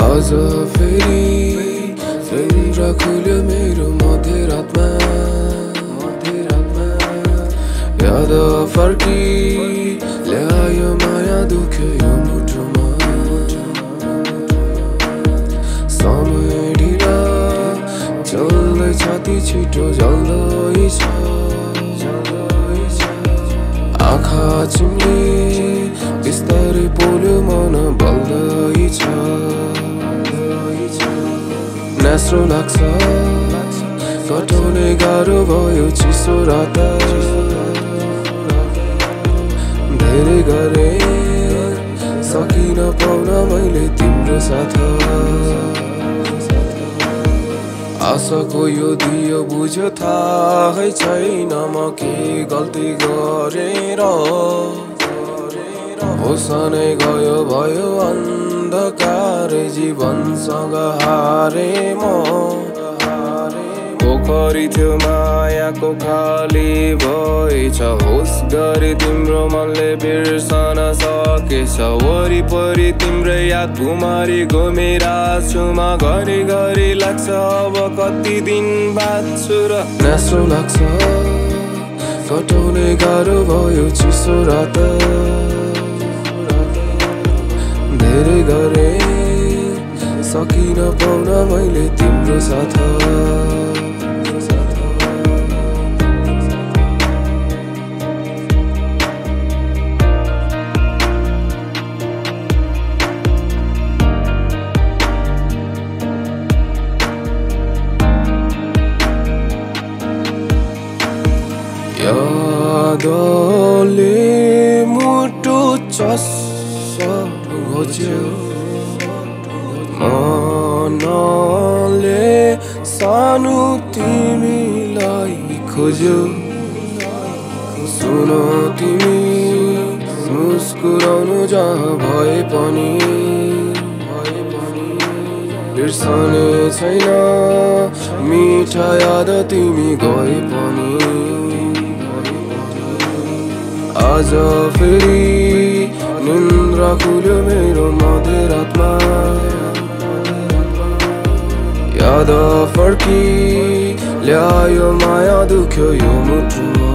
आज फेरि निन्द्रा खुल्यो मेरो मध्यरातमा याद फर्की ल्यायो माया दुख्यो यो मुटुमा समय ढिला चल्दै छाती छिटो जल्दैछ आँखा चिम्ले बिस्तारै पोल्यो मन बल्दैछ नास्रो लाग्छ कटाउने गाह्रो भयो चिसो रात धेरै गरे सकिन पाउन मैले तिम्रो साथ आशाको यो दियो बुझ्यो थाहै छैन म के गल्ती गरेर होसनै गयो भयो अन्धकार जीवनसँग हारे म पोखरी थियो मायाको खाली भएछ होस गरे तिम्रो मनले बिर्सन सकेछ वरिपरि तिम्रो याद भुमारी घुमिरहेछु म घरि घरि लाग्छ अब कति दिन बाँच्छु र नास्रो लाग्छ कटाउने गाह्रो भयो चिसो रात धेरै गरे सकिन पाउन मैले तिम्रो साथ यादले मुटु चस्सा घोच्यो मनले सानो तिमीलाई खोज्यो सुन तिमी मुस्कुराउनु जहाँ भए पनि बिर्सने छैन मिठा याद तिमी गए पनि आज फेरि निन्द्रा खुल्यो मेरो मध्यरातमा याद फर्की ल्यायो माया दुख्यो यो मुटुमा